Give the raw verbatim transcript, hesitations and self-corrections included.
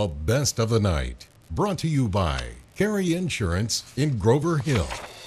Best of the night, brought to you by Carey Insurance in Grover Hill.